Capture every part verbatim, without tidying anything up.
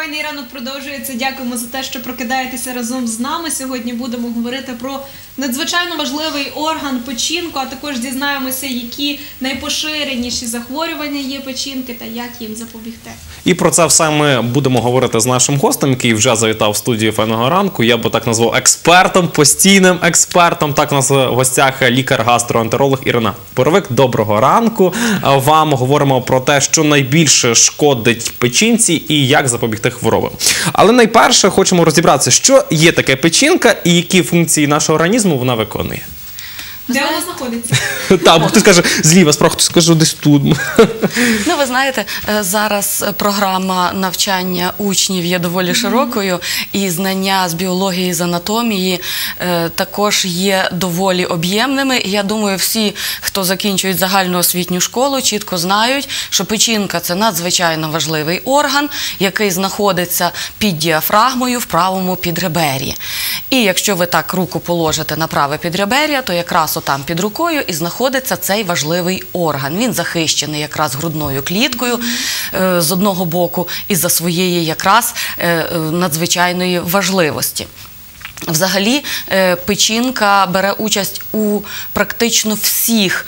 Файний ранок продовжується. Дякуємо за те, що прокидаєтеся разом з нами. Сьогодні будемо говорити про надзвичайно важливий орган печінку, а також дізнаємося, які найпоширеніші захворювання є печінки та як їм запобігти. І про це все ми будемо говорити з нашим гостем, який вже завітав в студію Файного ранку. Я би так назвав експертом, постійним експертом. Так, у нас в гостях лікар-гастроентеролог Ірина Боровик. Доброго ранку. Вам говоримо про те, що найбільше шкодить печінці і як запобігти хворобам. Але найперше хочемо розібратися, що є таке печінка і які функції нашого організму вона виконує. Де вона знаходиться? Так, бо хтось каже зліва, справа, хтось каже десь тут. Ну, ви знаєте, зараз програма навчання учнів є доволі широкою, і знання з біології, з анатомії також є доволі об'ємними. І я думаю, всі, хто закінчують загальну освітню школу, чітко знають, що печінка – це надзвичайно важливий орган, який знаходиться під діафрагмою в правому підребер'ї. І якщо ви так руку положите на праве підребер'я, то якраз там під рукою і знаходиться цей важливий орган. Він захищений якраз грудною кліткою е, з одного боку із-за своєї якраз е, надзвичайної важливості. Взагалі, печінка бере участь у практично всіх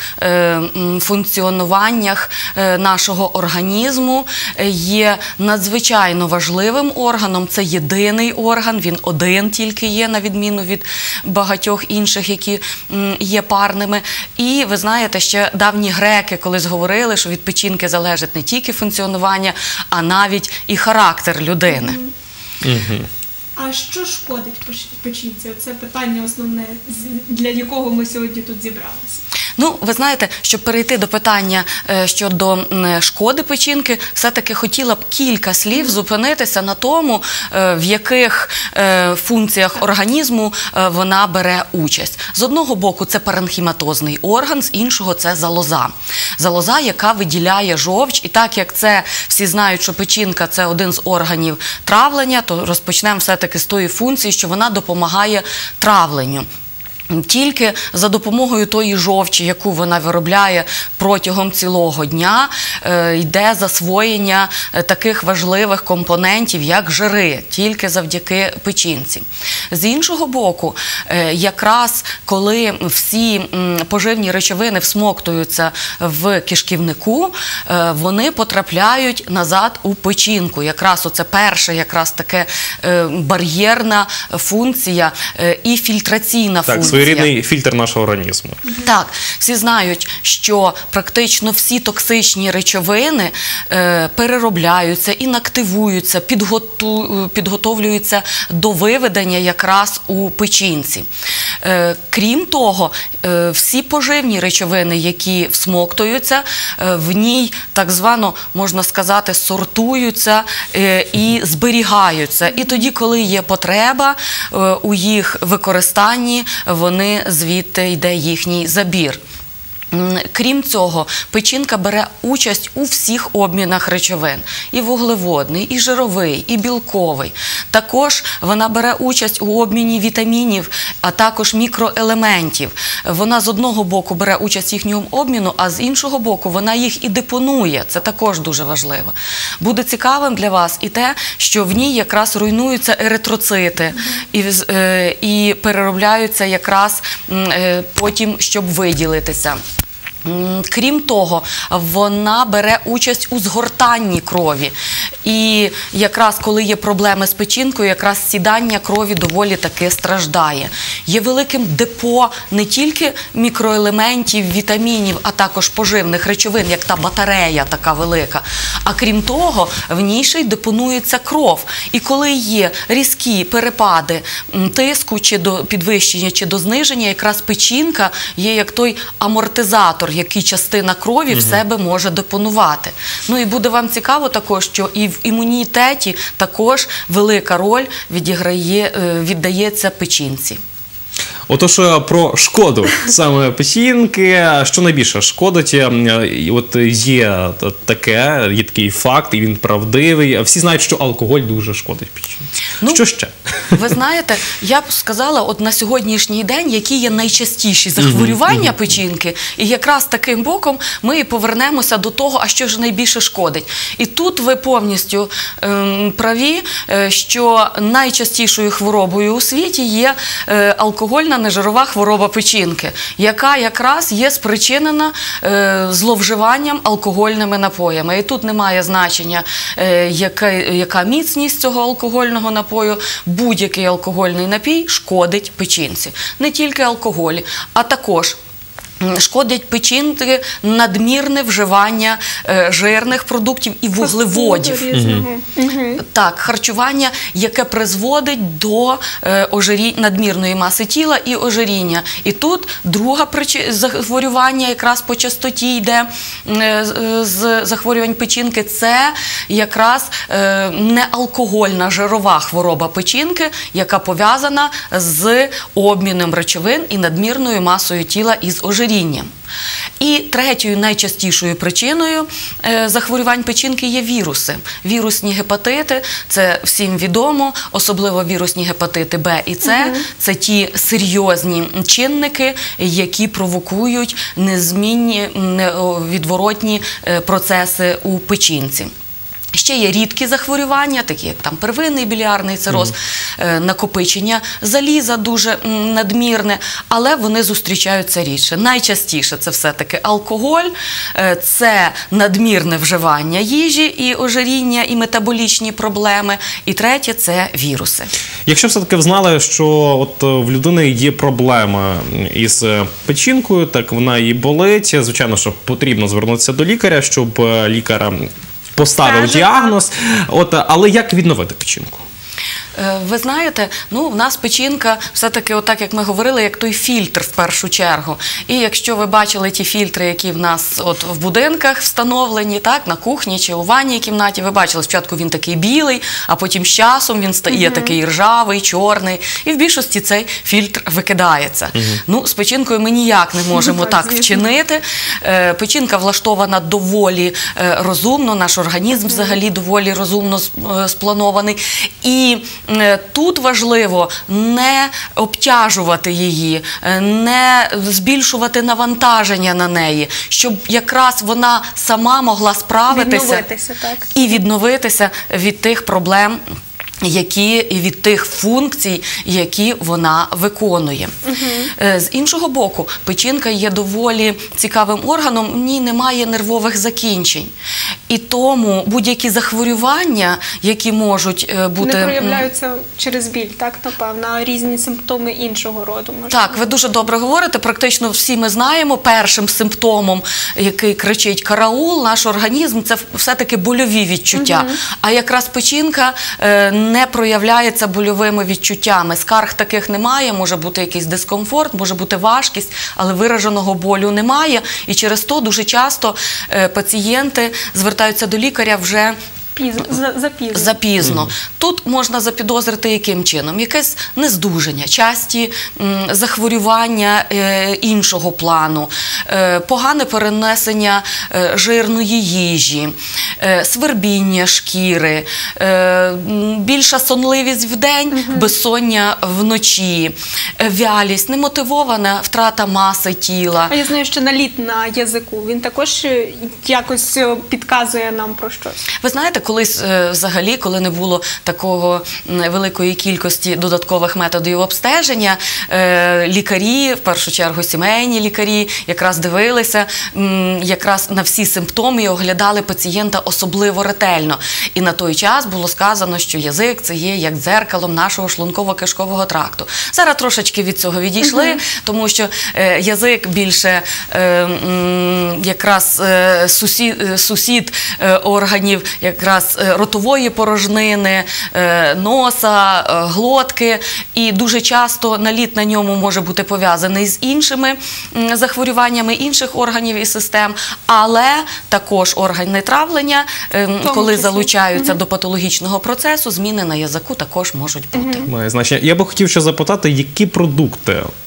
функціонуваннях нашого організму, є надзвичайно важливим органом, це єдиний орган, він один тільки є, на відміну від багатьох інших, які є парними. І ви знаєте, ще давні греки колись говорили, що від печінки залежить не тільки функціонування, а навіть і характер людини. Угу. А що шкодить печінці? Це питання основне, для якого ми сьогодні тут зібралися. Ну, ви знаєте, щоб перейти до питання щодо шкоди печінки, все-таки хотіла б кілька слів зупинитися на тому, в яких функціях організму вона бере участь. З одного боку, це паренхіматозний орган, з іншого – це залоза. Залоза, яка виділяє жовч, і так як це всі знають, що печінка – це один з органів травлення, то розпочнемо все-таки з тої функції, що вона допомагає травленню. Тільки за допомогою тої жовчі, яку вона виробляє протягом цілого дня, йде засвоєння таких важливих компонентів, як жири, тільки завдяки печінці. З іншого боку, якраз коли всі поживні речовини всмоктуються в кишківнику, вони потрапляють назад у печінку. Якраз оце перша якраз таке бар'єрна функція і фільтраційна функція. Своєрідний фільтр нашого організму. Так, всі знають, що практично всі токсичні речовини е, переробляються, інактивуються, підготу, підготовлюються до виведення якраз у печінці. Е, крім того, е, всі поживні речовини, які всмоктуються, е, в ній так звано, можна сказати, сортуються е, і зберігаються. І тоді, коли є потреба е, у їх використанні, вони звідти йде їхній забір. Крім цього, печінка бере участь у всіх обмінах речовин. І вуглеводний, і жировий, і білковий. Також вона бере участь у обміні вітамінів, а також мікроелементів. Вона з одного боку бере участь в їхньому обміну, а з іншого боку вона їх і депонує. Це також дуже важливо. Буде цікавим для вас і те, що в ній якраз руйнуються еритроцити і, і переробляються якраз потім, щоб виділитися. Крім того, вона бере участь у згортанні крові. І якраз коли є проблеми з печінкою, якраз сідання крові доволі таки страждає. Є великим депо не тільки мікроелементів, вітамінів, а також поживних речовин, як та батарея така велика. А крім того, в ній ще й депонується кров. І коли є різкі перепади тиску, чи до підвищення, чи до зниження, якраз печінка є як той амортизатор, який частина крові в себе може депонувати. Ну і буде вам цікаво також, що і в імунітеті також велика роль відіграє, віддається печінці. Отож, е, про шкоду саме печінки, що найбільше шкодить, е, і от є таке, є такий факт, і він правдивий. Всі знають, що алкоголь дуже шкодить печінці. Ну, Що ще? Ви знаєте, я б сказала, от на сьогоднішній день, які є найчастіші захворювання печінки, і якраз таким боком ми і повернемося до того, а що ж найбільше шкодить. І тут ви повністю ем, праві, е, що найчастішою хворобою у світі є е, алкогольна нежирова хвороба печінки, яка якраз є спричинена е, зловживанням алкогольними напоями. І тут немає значення, е, яка, яка міцність цього алкогольного напою, будь-який алкогольний напій шкодить печінці. Не тільки алкоголь, а також шкодить печінці надмірне вживання е, жирних продуктів і вуглеводів. Угу. Так, харчування, яке призводить до е, ожирі... надмірної маси тіла і ожиріння. І тут друге причи... захворювання якраз по частоті йде е, з захворювань печінки, це якраз е, неалкогольна жирова хвороба печінки, яка пов'язана з обміном речовин і надмірною масою тіла із ожирінням. І третьою найчастішою причиною е, захворювань печінки є віруси. Вірусні гепатити, це всім відомо, особливо вірусні гепатити Б і С. Угу. Це ті серйозні чинники, які провокують незмінні, відворотні процеси у печінці. Ще є рідкі захворювання, такі як там первинний біліарний цироз, mm. накопичення заліза дуже надмірне, але вони зустрічаються рідше. Найчастіше це все-таки алкоголь, це надмірне вживання їжі і ожиріння, і метаболічні проблеми, і третє – це віруси. Якщо все-таки знали, що от в людини є проблема із печінкою, так вона їй болить, звичайно, що потрібно звернутися до лікаря, щоб лікар поставив Каже, діагноз, от, але як відновити печінку? Ви знаєте, ну, в нас печінка все-таки, отак, як ми говорили, як той фільтр в першу чергу. І якщо ви бачили ті фільтри, які в нас от в будинках встановлені, так, на кухні чи у ванній кімнаті, ви бачили, спочатку він такий білий, а потім з часом він стає угу. такий ржавий, чорний. І в більшості цей фільтр викидається. Угу. Ну, з печінкою ми ніяк не можемо так, так вчинити. Печінка влаштована доволі розумно, наш організм угу. взагалі доволі розумно спланований. І тут важливо не обтяжувати її, не збільшувати навантаження на неї, щоб якраз вона сама могла справитися відновитися, так. і відновитися від тих проблем, які і від тих функцій, які вона виконує. Угу. З іншого боку, печінка є доволі цікавим органом, в ній немає нервових закінчень. І тому будь-які захворювання, які можуть бути... Не проявляються через біль, так, напевно, а різні симптоми іншого роду. Можливо. Так, ви дуже добре говорите, практично всі ми знаємо, першим симптомом, який кричить «караул», наш організм – це все-таки больові відчуття. Угу. А якраз печінка не проявляється больовими відчуттями. Скарг таких немає, може бути якийсь дискомфорт, може бути важкість, але вираженого болю немає. І через то дуже часто пацієнти звертаються до лікаря вже Пізно, запізно. Запізно. Mm. Тут можна запідозрити яким чином? Якесь нездужання, часті м, захворювання е, іншого плану, е, погане перенесення е, жирної їжі, е, свербіння шкіри, е, більша сонливість вдень, mm-hmm. безсоння вночі, е, вялість, немотивована втрата маси тіла. А я знаю, що наліт на язику, він також якось підказує нам про щось. Ви знаєте, колись взагалі, коли не було такого великої кількості додаткових методів обстеження, лікарі, в першу чергу сімейні лікарі, якраз дивилися якраз на всі симптоми і оглядали пацієнта особливо ретельно. І на той час було сказано, що язик – це є як дзеркалом нашого шлунково-кишкового тракту. Зараз трошечки від цього відійшли, угу. тому що язик більше якраз сусід, сусід органів, якраз ротової порожнини, носа, глотки, і дуже часто наліт на ньому може бути пов'язаний з іншими захворюваннями інших органів і систем, але також органи травлення, коли залучаються угу. до патологічного процесу, зміни на язику також можуть бути. Має значення. Я би хотів ще запитати, які продукти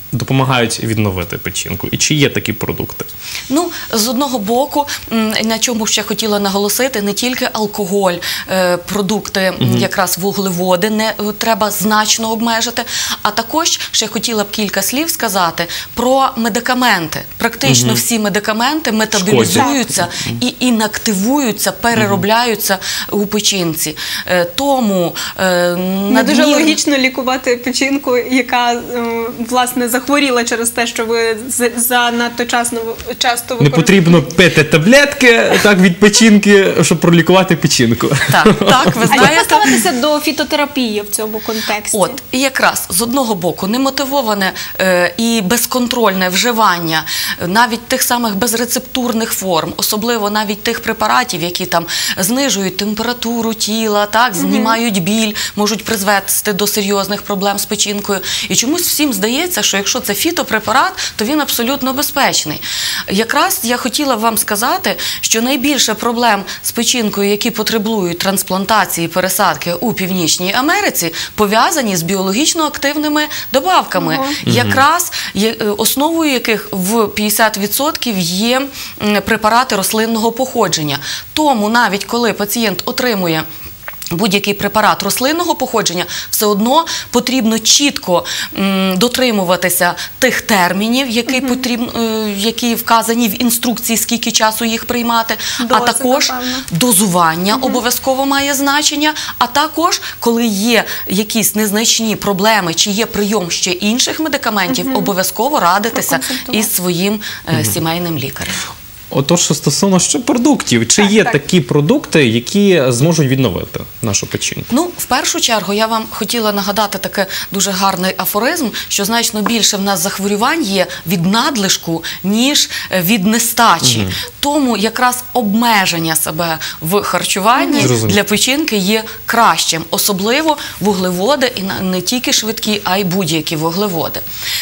допомагають відновити печінку? І чи є такі продукти? Ну, з одного боку, м, на чому ще хотіла наголосити, не тільки алкоголь, е, продукти, м, якраз вуглеводи не е, треба значно обмежити, а також ще хотіла б кілька слів сказати про медикаменти. Практично всі медикаменти метаболізуються і інактивуються, переробляються у печінці. Е, Тому е, Не дуже надмір- логічно лікувати печінку, яка е, власне захворіла через те, що ви з- занадто часто, часто Не використовуєте. потрібно пити таблетки так, від печінки, щоб пролікувати печінку. Так, так, ви А як знаєте. поставитися до фітотерапії в цьому контексті? От, і якраз з одного боку немотивоване е, і безконтрольне вживання е, навіть тих самих безрецептурних форм, особливо навіть тих препаратів, які там знижують температуру тіла, так, знімають біль, можуть призвести до серйозних проблем з печінкою. І чомусь всім здається, що якщо це фітопрепарат, то він абсолютно безпечний. Якраз я хотіла вам сказати, що найбільше проблем з печінкою, які потребують трансплантації, пересадки у Північній Америці, пов'язані з біологічно активними добавками, якраз є- е, основою яких в п'ятдесят відсотків є м, препарати рослинного походження. Тому навіть коли пацієнт отримує будь-який препарат рослинного походження, все одно потрібно чітко м, дотримуватися тих термінів, які, потрібно, е, які вказані в інструкції, скільки часу їх приймати, а Дози, також напевно. дозування обов'язково має значення, а також, коли є якісь незначні проблеми, чи є прийом ще інших медикаментів, обов'язково радитися Проконсультувати. із своїм е, сімейним лікарем. Отож, що стосовно ще продуктів, чи Так, є так. такі продукти, які зможуть відновити нашу печінку? Ну, в першу чергу, я вам хотіла нагадати такий дуже гарний афоризм, що значно більше в нас захворювань є від надлишку, ніж е, від нестачі. Тому якраз обмеження себе в харчуванні Зрозуміло. для печінки є кращим. Особливо вуглеводи, і на- не тільки швидкі, а й будь-які вуглеводи.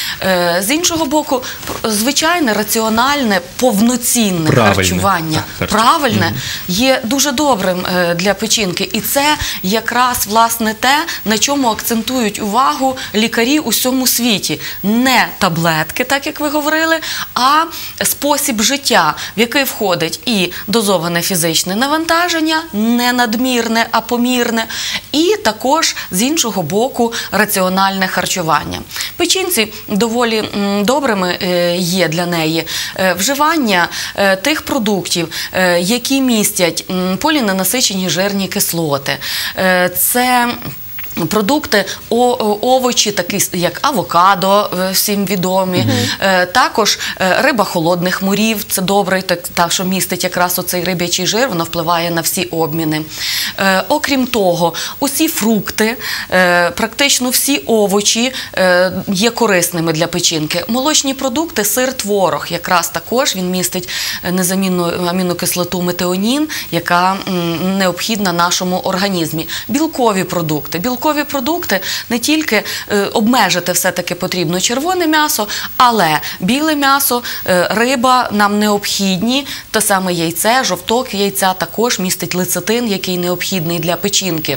Е, З іншого боку, пр- звичайне, раціональне, повноцінне Правильне, харчування, так, харчування. правильне, є дуже добрим е, для печінки. І це якраз, власне, те, на чому акцентують увагу лікарі у всьому світі. Не таблетки, так як ви говорили, а спосіб життя, в який входить і дозоване фізичне навантаження, не надмірне, а помірне, і також, з іншого боку, раціональне харчування. Печінці доволі м, добрими е, є для неї е, вживання е, тих продуктів, е, які містять м, поліненасичені жирні кислоти. Е, Це продукти, о- о- овочі, такі як авокадо, е, всім відомі, Е, також е, риба холодних морів, це добре, так, так, що містить якраз оцей риб'ячий жир, воно впливає на всі обміни. Е, Окрім того, усі фрукти, е, практично всі овочі е, є корисними для печінки. Молочні продукти, сир, творог, якраз також він містить е, незамінну амінокислоту метеонін, яка м, необхідна нашому організмі. Білкові продукти. Білкові продукти не тільки е, обмежити все-таки потрібно червоне м'ясо, але біле м'ясо, е, риба нам необхідні, те саме яйце, жовток яйця також містить лецитин, який необхідний для печінки.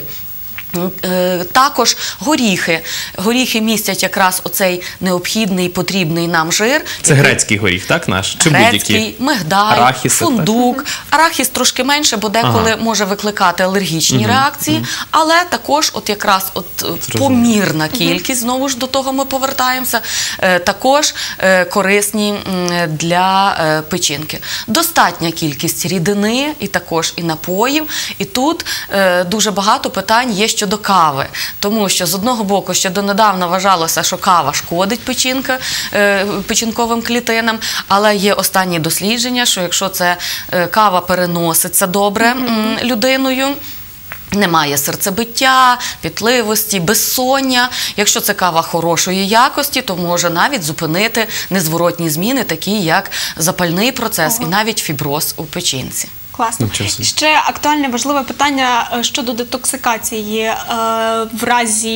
Е, Також горіхи. Горіхи містять якраз оцей необхідний, потрібний нам жир. Це який- грецький горіх, так, наш? Чи Грецький, будь-які? мигдаль, Арахіси, так? фундук. Арахіс трошки менше, бо деколи Ага. може викликати алергічні реакції, але також от якраз от е, помірна кількість, знову ж до того ми повертаємося, е, також е, корисні м, для е, печінки. Достатня кількість рідини і також і напоїв. І тут е, дуже багато питань є щодо кави, тому що з одного боку ще донедавна вважалося, що кава шкодить печінка, е, печінковим клітинам, але є останні дослідження, що якщо це е, кава переноситься добре м, людиною, немає серцебиття, пітливості, безсоння. Якщо це кава хорошої якості, то може навіть зупинити незворотні зміни, такі як запальний процес і навіть фіброз у печінці. Класно. Нічого собі. Ще актуальне важливе питання е, щодо детоксикації е, в разі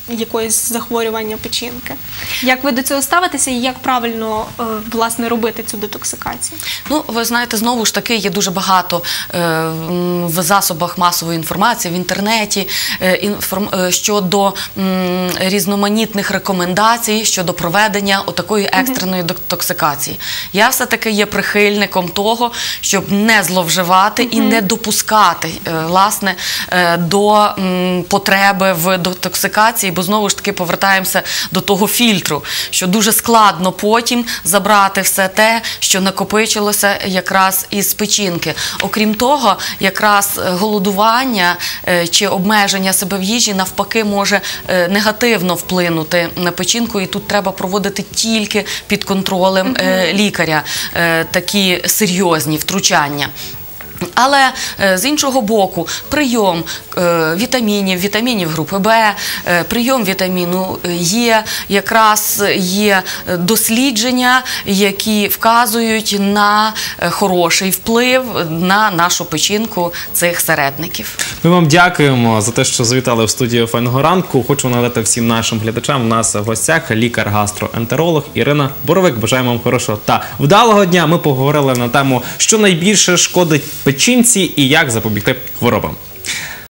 якогось захворювання печінки. Як ви до цього ставитеся і як правильно е, власне робити цю детоксикацію? Ну, ви знаєте, знову ж таки, є дуже багато е, м, в засобах масової інформації, в інтернеті е, інформ, е, щодо м, різноманітних рекомендацій щодо проведення отакої екстреної детоксикації. Я все-таки є прихильником того, щоб не зловживати і не допускати, е, власне, е, до м, потреби в детоксикації, бо знову ж таки повертаємося до того фільтру, що дуже складно потім забрати все те, що накопичилося якраз із печінки. Окрім того, якраз голодування е, чи обмеження себе в їжі навпаки може е, негативно вплинути на печінку, і тут треба проводити тільки під контролем е, лікаря е, такі серйозні втручання. Але е, з іншого боку, прийом е, вітамінів, вітамінів групи Б, е, прийом вітаміну Е, якраз є дослідження, які вказують на е, хороший вплив на нашу печінку цих середників. Ми вам дякуємо за те, що завітали в студію «Файного ранку». Хочу нагадати всім нашим глядачам, у нас в гостях лікар-гастроентеролог Ірина Боровик. Бажаємо вам хорошого та вдалого дня. Ми поговорили на тему, що найбільше шкодить печінці і як запобігти хворобам.